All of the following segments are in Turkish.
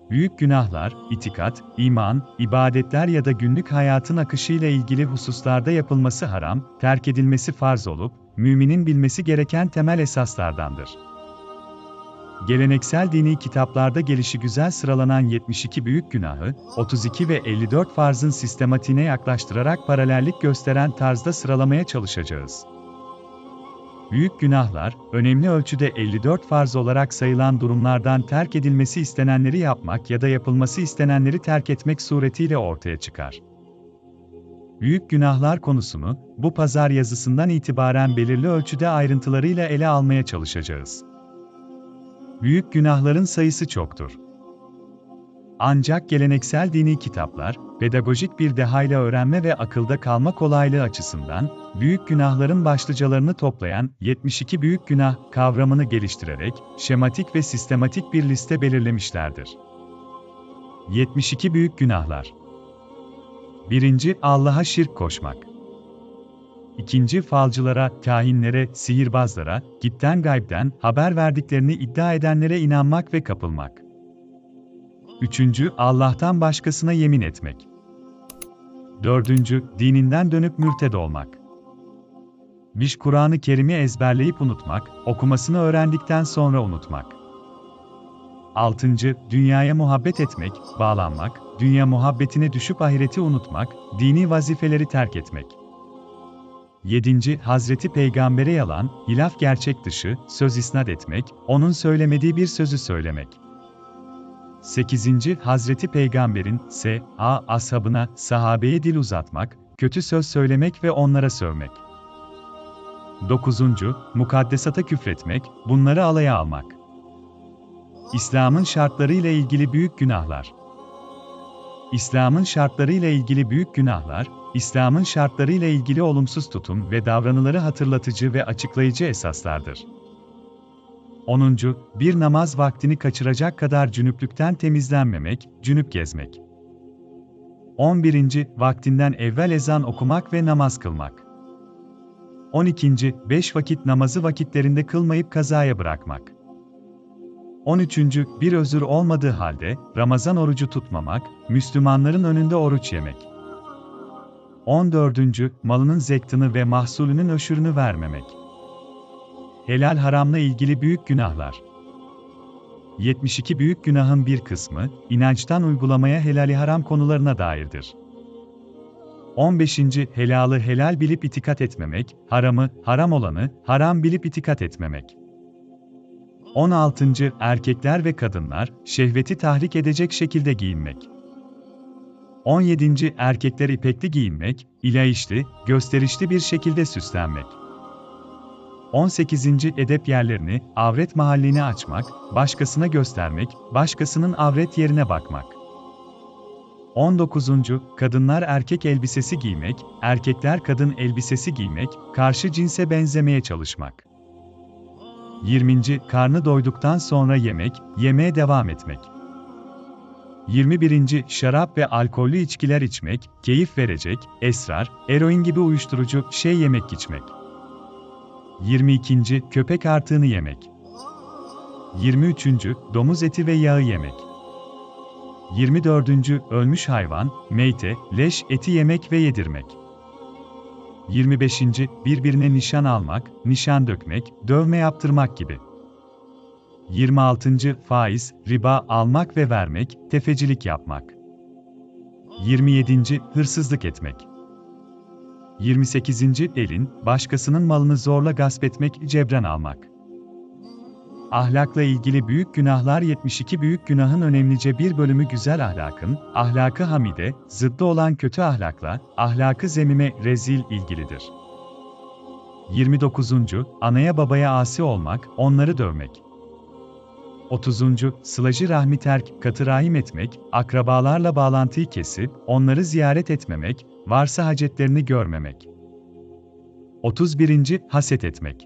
Büyük günahlar, itikat, iman, ibadetler ya da günlük hayatın akışıyla ilgili hususlarda yapılması haram, terk edilmesi farz olup, müminin bilmesi gereken temel esaslardandır. Geleneksel dini kitaplarda gelişigüzel sıralanan 72 büyük günahı, 32 ve 54 farzın sistematiğine yaklaştırarak paralellik gösteren tarzda sıralamaya çalışacağız. Büyük günahlar, önemli ölçüde 54 farz olarak sayılan durumlardan terk edilmesi istenenleri yapmak ya da yapılması istenenleri terk etmek suretiyle ortaya çıkar. Büyük günahlar konusunu, bu pazar yazısından itibaren belirli ölçüde ayrıntılarıyla ele almaya çalışacağız. Büyük günahların sayısı çoktur. Ancak geleneksel dini kitaplar, pedagojik bir dehayla öğrenme ve akılda kalma kolaylığı açısından, büyük günahların başlıcalarını toplayan 72 büyük günah kavramını geliştirerek, şematik ve sistematik bir liste belirlemişlerdir. 72 büyük günahlar. 1. Allah'a şirk koşmak. 2. Falcılara, kahinlere, sihirbazlara, gitten gaybden haber verdiklerini iddia edenlere inanmak ve kapılmak. 3. Allah'tan başkasına yemin etmek. 4. Dininden dönüp mürted olmak. 5. Kur'an-ı Kerim'i ezberleyip unutmak, okumasını öğrendikten sonra unutmak. 6. Dünyaya muhabbet etmek, bağlanmak, dünya muhabbetine düşüp ahireti unutmak, dini vazifeleri terk etmek. 7. Hazreti Peygamber'e yalan, hilaf gerçek dışı, söz isnat etmek, onun söylemediği bir sözü söylemek. 8. Hazreti Peygamber'in ashabına, sahabeye dil uzatmak, kötü söz söylemek ve onlara sövmek. 9. Mukaddesata küfretmek, bunları alaya almak. İslam'ın şartlarıyla ilgili büyük günahlar. İslam'ın şartlarıyla ilgili büyük günahlar, İslam'ın şartlarıyla ilgili olumsuz tutum ve davranıları hatırlatıcı ve açıklayıcı esaslardır. 10. Bir namaz vaktini kaçıracak kadar cünüplükten temizlenmemek, cünüp gezmek. 11. Vaktinden evvel ezan okumak ve namaz kılmak. 12. 5 vakit namazı vakitlerinde kılmayıp kazaya bırakmak. 13. Bir özür olmadığı halde, Ramazan orucu tutmamak, Müslümanların önünde oruç yemek. 14. Malının zektini ve mahsulünün öşürünü vermemek. Helal haramla ilgili büyük günahlar. 72 büyük günahın bir kısmı, inançtan uygulamaya helali haram konularına dairdir. 15. Helalı helal bilip itikat etmemek, haramı, haram olanı, haram bilip itikat etmemek. 16. Erkekler ve kadınlar, şehveti tahrik edecek şekilde giyinmek. 17. Erkekler ipekli giyinmek, ilayişli, gösterişli bir şekilde süslenmek. 18. Edep yerlerini, avret mahallini açmak, başkasına göstermek, başkasının avret yerine bakmak. 19. Kadınlar erkek elbisesi giymek, erkekler kadın elbisesi giymek, karşı cinse benzemeye çalışmak. 20. Karnı doyduktan sonra yemek, yemeye devam etmek. 21. Şarap ve alkollü içkiler içmek, keyif verecek, esrar, eroin gibi uyuşturucu şey yemek içmek. 22. Köpek artığını yemek. 23. Domuz eti ve yağı yemek. 24. Ölmüş hayvan, meyte, leş eti yemek ve yedirmek. 25. Birbirine nişan almak, nişan dökmek, dövme yaptırmak gibi. 26. Faiz, riba almak ve vermek, tefecilik yapmak. 27. Hırsızlık etmek. 28. Elin, başkasının malını zorla gasp etmek, cebren almak. Ahlakla ilgili büyük günahlar. 72 büyük günahın önemlice bir bölümü güzel ahlakın, ahlakı hamide, zıddı olan kötü ahlakla, ahlakı zemime, rezil ilgilidir. 29. Anaya babaya asi olmak, onları dövmek. 30. Sılacı rahmi terk, katı rahim etmek, akrabalarla bağlantıyı kesip, onları ziyaret etmemek, varsa hacetlerini görmemek. 31. Haset etmek.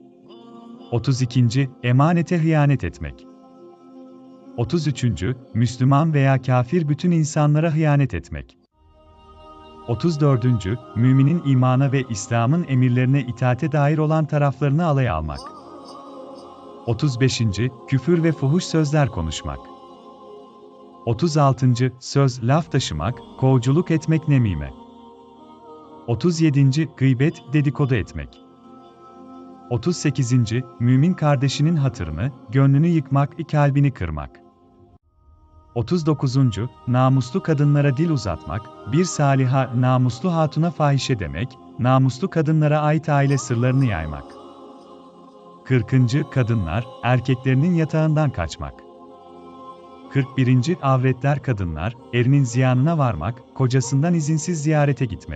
32. Emanete hıyanet etmek. 33. Müslüman veya kafir bütün insanlara hıyanet etmek. 34. Müminin imana ve İslam'ın emirlerine itaate dair olan taraflarını alaya almak. 35. Küfür ve fuhuş sözler konuşmak. 36. Söz, laf taşımak, kovuculuk etmek, nemime. 37. Gıybet, dedikodu etmek. 38. Mümin kardeşinin hatırını, gönlünü yıkmak, kalbini kırmak. 39. Namuslu kadınlara dil uzatmak, bir saliha, namuslu hatuna fahişe demek, namuslu kadınlara ait aile sırlarını yaymak. 40. Kadınlar, erkeklerinin yatağından kaçmak. 41. Avretler kadınlar, erinin ziyanına varmak, kocasından izinsiz ziyarete gitmek.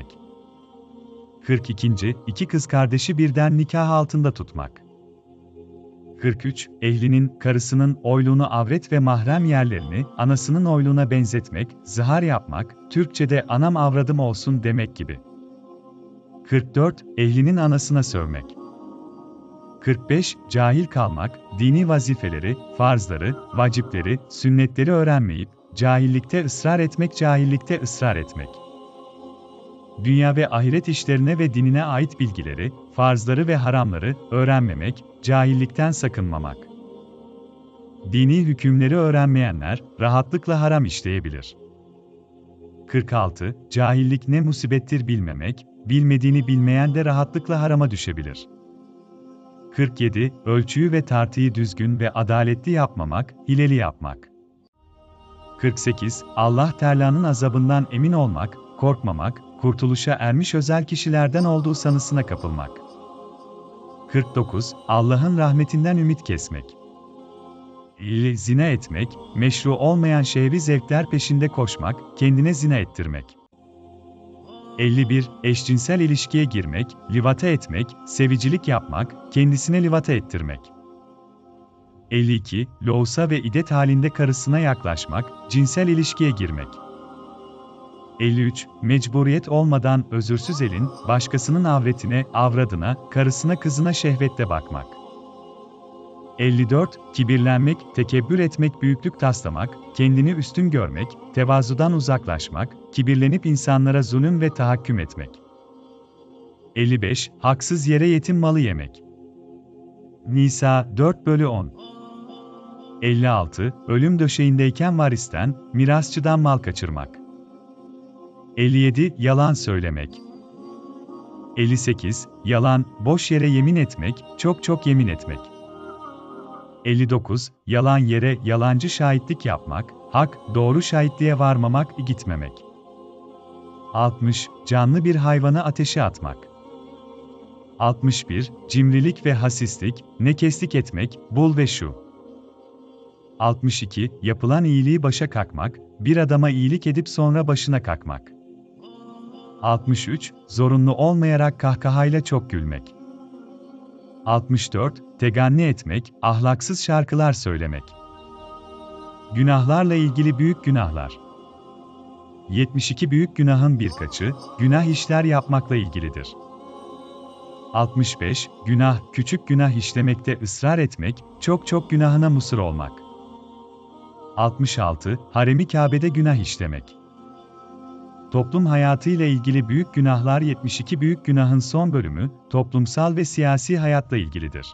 42. İki kız kardeşi birden nikah altında tutmak. 43. Ehlinin, karısının oyluğunu avret ve mahrem yerlerini, anasının oyluğuna benzetmek, zihar yapmak, Türkçe'de anam avradım olsun demek gibi. 44. Ehlinin anasına sövmek. 45. Cahil kalmak, dini vazifeleri, farzları, vacipleri, sünnetleri öğrenmeyip, cahillikte ısrar etmek. Dünya ve ahiret işlerine ve dinine ait bilgileri, farzları ve haramları öğrenmemek, cahillikten sakınmamak. Dini hükümleri öğrenmeyenler, rahatlıkla haram işleyebilir. 46. Cahillik ne musibettir bilmemek, bilmediğini bilmeyen de rahatlıkla harama düşebilir. 47. Ölçüyü ve tartıyı düzgün ve adaletli yapmamak, hileli yapmak. 48. Allah Teala'nın azabından emin olmak, korkmamak, kurtuluşa ermiş özel kişilerden olduğu sanısına kapılmak. 49. Allah'ın rahmetinden ümit kesmek. Zina etmek, meşru olmayan şehvi zevkler peşinde koşmak, kendine zina ettirmek. 51. Eşcinsel ilişkiye girmek, livata etmek, sevicilik yapmak, kendisine livata ettirmek. 52. Loğusa ve idet halinde karısına yaklaşmak, cinsel ilişkiye girmek. 53. Mecburiyet olmadan özürsüz elin, başkasının avretine, avradına, karısına kızına şehvetle bakmak. 54. Kibirlenmek, tekebbür etmek, büyüklük taslamak, kendini üstün görmek, tevazudan uzaklaşmak, kibirlenip insanlara zulüm ve tahakküm etmek. 55. Haksız yere yetim malı yemek. Nisa 4/10. 56. Ölüm döşeğindeyken varisten, mirasçıdan mal kaçırmak. 57. Yalan söylemek. 58. Yalan, boş yere yemin etmek, çok yemin etmek. 59. Yalan yere yalancı şahitlik yapmak, hak, doğru şahitliğe varmamak, gitmemek. 60. Canlı bir hayvanı ateşe atmak. 61. Cimrilik ve hasislik, nekeslik etmek, bul ve şu. 62. Yapılan iyiliği başa kakmak, bir adama iyilik edip sonra başına kakmak. 63. Zorunlu olmayarak kahkahayla çok gülmek. 64. Teganni etmek, ahlaksız şarkılar söylemek. Günahlarla ilgili büyük günahlar. 72 büyük günahın birkaçı, günah işler yapmakla ilgilidir. 65. Günah, küçük günah işlemekte ısrar etmek, çok günahına musır olmak. 66. Harem-i Kabe'de günah işlemek. Toplum hayatıyla ilgili büyük günahlar 72 büyük günahın son bölümü, toplumsal ve siyasi hayatla ilgilidir.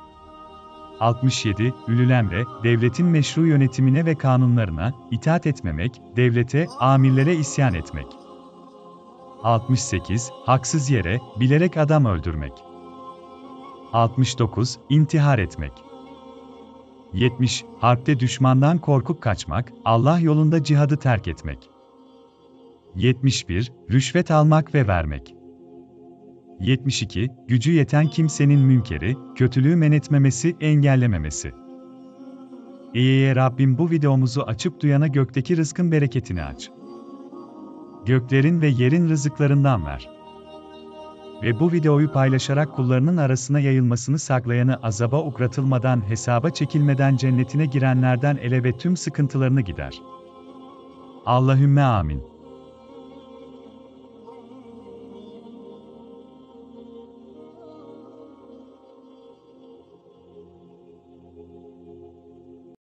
67. Ülülemre, devletin meşru yönetimine ve kanunlarına itaat etmemek, devlete, amirlere isyan etmek. 68. Haksız yere, bilerek adam öldürmek. 69. İntihar etmek. 70. Harpte düşmandan korkup kaçmak, Allah yolunda cihadı terk etmek. 71. Rüşvet almak ve vermek. 72. Gücü yeten kimsenin münkeri, kötülüğü men etmemesi, engellememesi. Ey Rabbim, bu videomuzu açıp duyana gökteki rızkın bereketini aç. Göklerin ve yerin rızıklarından ver. Ve bu videoyu paylaşarak kullarının arasına yayılmasını saklayanı azaba uğratılmadan, hesaba çekilmeden cennetine girenlerden ele ve tüm sıkıntılarını gider. Allahümme amin.